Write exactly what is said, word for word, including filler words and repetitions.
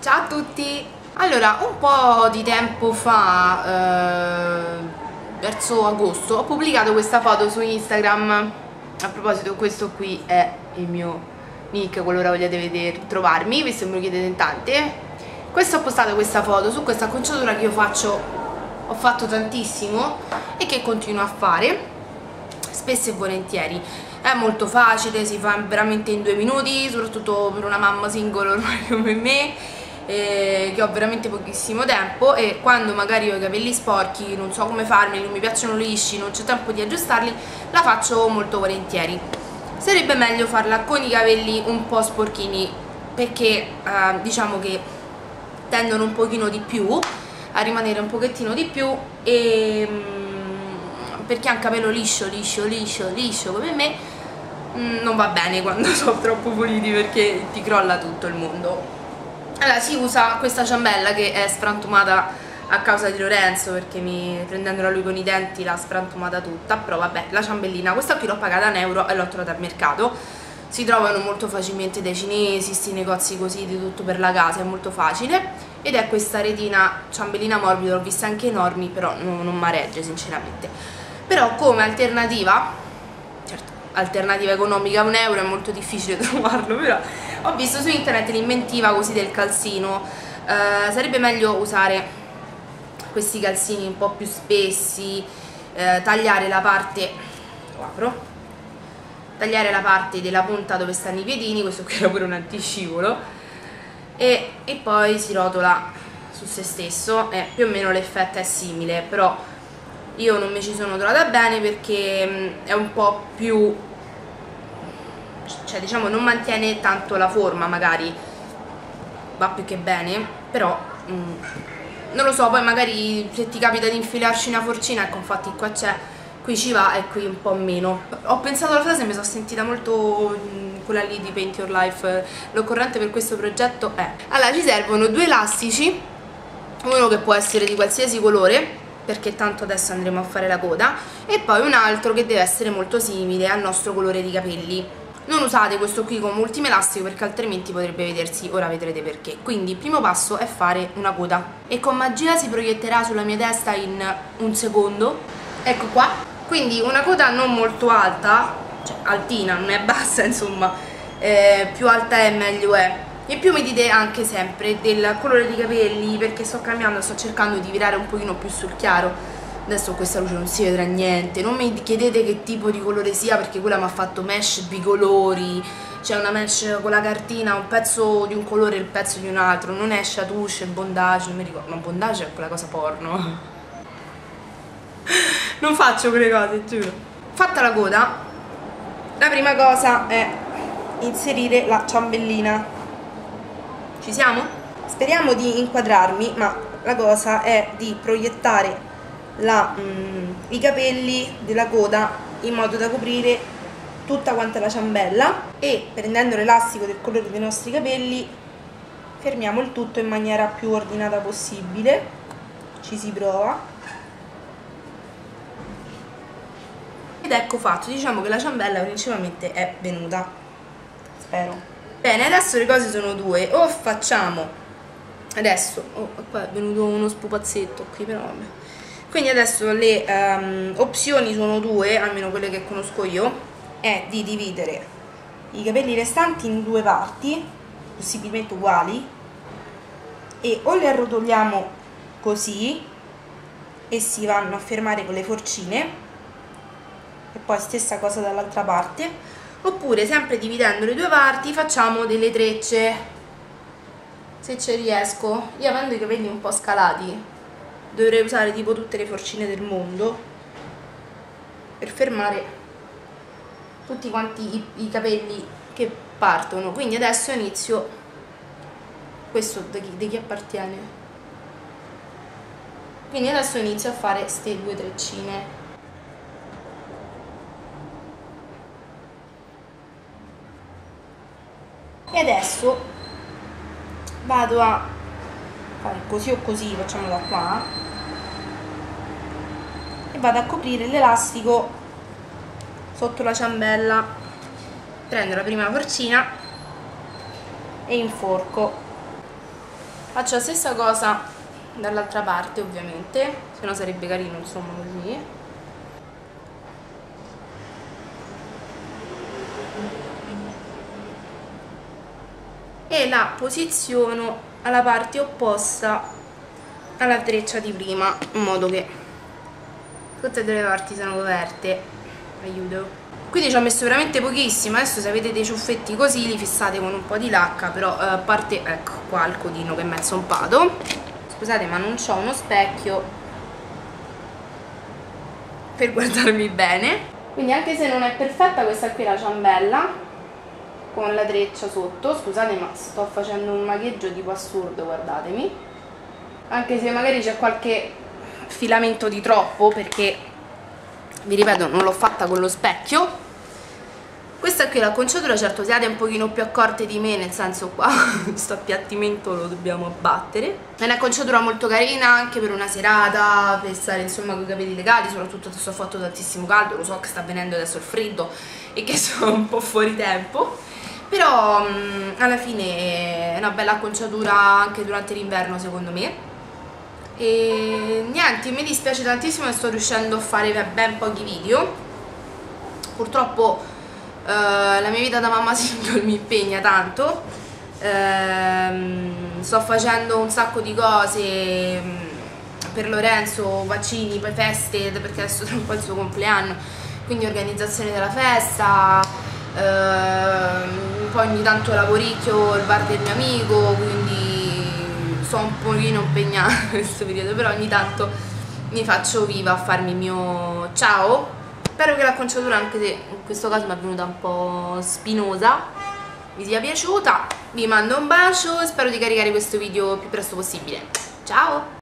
Ciao a tutti! Allora, un po' di tempo fa, eh, verso agosto, ho pubblicato questa foto su Instagram. A proposito, questo qui è il mio nick, qualora vogliate vedere, trovarmi, visto che me lo chiedete in tante. Questo ho postato questa foto su questa acconciatura che io faccio, ho fatto tantissimo e che continuo a fare, spesso e volentieri. È molto facile, si fa veramente in due minuti, soprattutto per una mamma single ormai come me, eh, che ho veramente pochissimo tempo, e quando magari ho i capelli sporchi, non so come farmi, non mi piacciono lisci, non c'è tempo di aggiustarli, la faccio molto volentieri. Sarebbe meglio farla con i capelli un po' sporchini, perché eh, diciamo che tendono un pochino di più a rimanere un pochettino di più, e perché ha un capello liscio, liscio, liscio, liscio come me, mh, non va bene quando sono troppo puliti, perché ti crolla tutto il mondo. Allora si usa questa ciambella che è sfrantumata a causa di Lorenzo, perché mi, prendendola lui con i denti l'ha sfrantumata tutta, però vabbè, la ciambellina, questa qui l'ho pagata un euro e l'ho trovata al mercato. Si trovano molto facilmente dai cinesi, sti negozi così di tutto per la casa, è molto facile, ed è questa retina ciambellina morbida, l'ho vista anche enormi, però non, non mi regge sinceramente. Però come alternativa, certo, alternativa economica a un euro è molto difficile trovarlo, però ho visto su internet l'inventiva così del calzino. Eh, sarebbe meglio usare questi calzini un po' più spessi, eh, tagliare la parte, lo apro, tagliare la parte della punta dove stanno i piedini, questo qui era pure un antiscivolo, e, e poi si rotola su se stesso, e più o meno l'effetto è simile, però io non mi ci sono trovata bene perché mh, è un po' più, cioè diciamo non mantiene tanto la forma, magari va più che bene, però mh, non lo so, poi magari se ti capita di infilarci una forcina, ecco infatti qua c'è, qui ci va e qui un po' meno. Ho pensato alla frase e mi sono sentita molto mh, quella lì di Paint Your Life. L'occorrente per questo progetto è, allora ci servono due elastici, uno che può essere di qualsiasi colore, perché tanto adesso andremo a fare la coda, e poi un altro che deve essere molto simile al nostro colore di capelli. Non usate questo qui come ultimo elastico perché altrimenti potrebbe vedersi, ora vedrete perché. Quindi il primo passo è fare una coda, e con magia si proietterà sulla mia testa in un secondo, ecco qua. Quindi una coda non molto alta, cioè altina, non è bassa insomma, eh, più alta è meglio è. In più mi dite anche sempre del colore di capelli, perché sto cambiando, sto cercando di virare un pochino più sul chiaro. Adesso con questa luce non si vedrà niente, non mi chiedete che tipo di colore sia, perché quella mi ha fatto mesh bicolori, c'è una mesh con la cartina, un pezzo di un colore e il pezzo di un altro, non è chatouche, bondage, non mi ricordo, ma bondage è quella cosa porno. Non faccio quelle cose, giuro. Fatta la coda, la prima cosa è inserire la ciambellina. Ci siamo? Speriamo di inquadrarmi, ma la cosa è di proiettare la, mm, i capelli della coda in modo da coprire tutta quanta la ciambella, e prendendo l'elastico del colore dei nostri capelli fermiamo il tutto in maniera più ordinata possibile. Ci si prova ed ecco fatto. Diciamo che la ciambella principalmente è venuta, spero. Bene, adesso le cose sono due: o facciamo adesso, oh qua è venuto uno spupazzetto qui, però vabbè. Quindi adesso le um, opzioni sono due, almeno quelle che conosco io, è di dividere i capelli restanti in due parti, possibilmente uguali, e o le arrotoliamo così e si vanno a fermare con le forcine, e poi stessa cosa dall'altra parte, oppure sempre dividendo le due parti facciamo delle trecce, se ci riesco. Io avendo i capelli un po' scalati dovrei usare tipo tutte le forcine del mondo per fermare tutti quanti i, i capelli che partono. Quindi adesso inizio, questo di chi, di chi appartiene, quindi adesso inizio a fare queste due treccine. E adesso vado a fare così o così, facciamo da qua, e vado a coprire l'elastico sotto la ciambella. Prendo la prima forcina e inforco. Faccio la stessa cosa dall'altra parte, ovviamente, se no sarebbe carino, insomma, così. E la posiziono alla parte opposta alla treccia di prima, in modo che tutte e due le parti sono coperte. Aiuto. Quindi ci ho messo veramente pochissimo. Adesso se avete dei ciuffetti così li fissate con un po' di lacca, però eh, a parte, ecco qua il codino che è mezzo ompato. Scusate, ma non c'ho uno specchio per guardarmi bene, quindi anche se non è perfetta, questa qui è la ciambella con la treccia sotto. Scusate, ma sto facendo un magheggio tipo assurdo, guardatemi, anche se magari c'è qualche filamento di troppo, perché vi ripeto non l'ho fatta con lo specchio. Questa qui è l'acconciatura, certo siate un pochino più accorte di me, nel senso qua questo appiattimento lo dobbiamo abbattere. È un'acconciatura molto carina anche per una serata, per stare insomma con i capelli legati, soprattutto adesso ho fatto tantissimo caldo, lo so che sta venendo adesso il freddo e che sono un po' fuori tempo, però mh, alla fine è una bella acconciatura anche durante l'inverno secondo me. E niente, mi dispiace tantissimo che sto riuscendo a fare ben pochi video, purtroppo uh, la mia vita da mamma single mi impegna tanto, uh, sto facendo un sacco di cose per Lorenzo, vaccini, poi feste, perché adesso tra un po' è il suo compleanno, quindi organizzazione della festa, uh, poi ogni tanto lavoricchio il bar del mio amico, quindi sono un pochino impegnata in questo periodo, però ogni tanto mi faccio viva a farmi il mio ciao. Spero che l'acconciatura, anche se in questo caso mi è venuta un po' spinosa, vi sia piaciuta. Vi mando un bacio e spero di caricare questo video il più presto possibile. Ciao!